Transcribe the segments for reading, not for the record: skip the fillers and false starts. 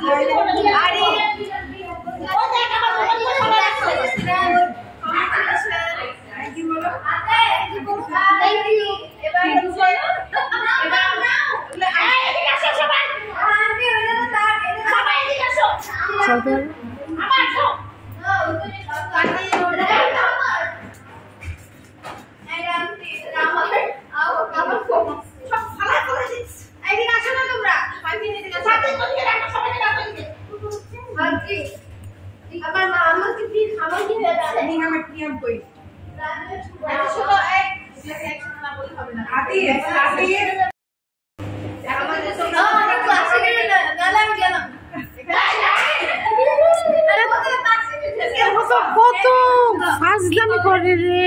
কত ফাজলামি করে রে।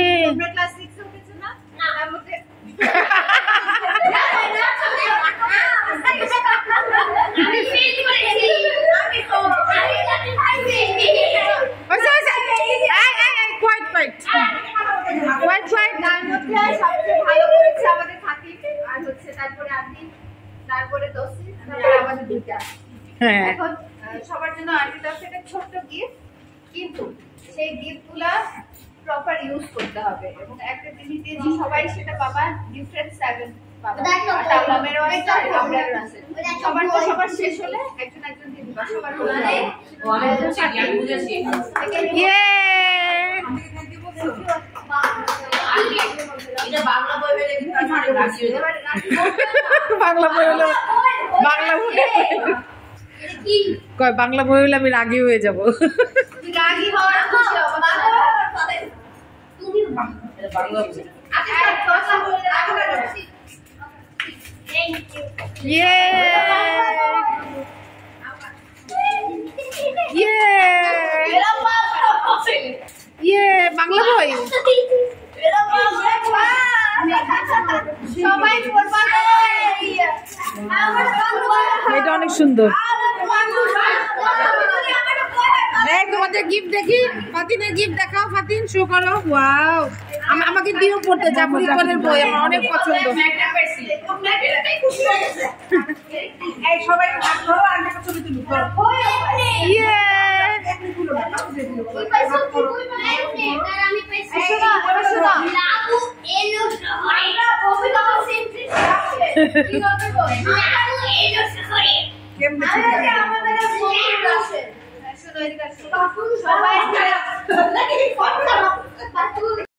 এখন সবার জন্য আন্টি তরফে একটা ছোট্ট গিফট, কিন্তু সেই গিফটগুলা প্রপার ইউজ করতে হবে এবং একটা জিনিস দিয়েছি সবাই সেটা পাবা, ডিফারেন্ট সেভেন পাবা। টালামেরও আছে, আমরারও আছে। সবার শেষ হলে একজন একজন দিয়ে দিবা, সবার মধ্যে। আমি বুঝেছি। ইয়ে এটা বাংলা বই হলে কিন্তু আমার রাজি হয়ে যাবে। বাংলা বই হলে বাংলা বই কি কয় বাংলা বই হলে আমি রাগি হয়ে যাব। রাগি হওয়ার খুশি হবে তুমি বাংলা বই। আচ্ছা কথা বলে রাখো না। Thank you. ইয়ে ইয়ে ইয়ে বাংলা বই সবাই পড়বা। এটা অনেক সুন্দর। তোমাদের গিফট দেখি, ফাতিনের গিফট দেখাও। ফাতিন শো করো। ওয়াও, আমাকে দিও পড়তে, জাফর ইকবালের বই আমার অনেক পছন্দ। সবাই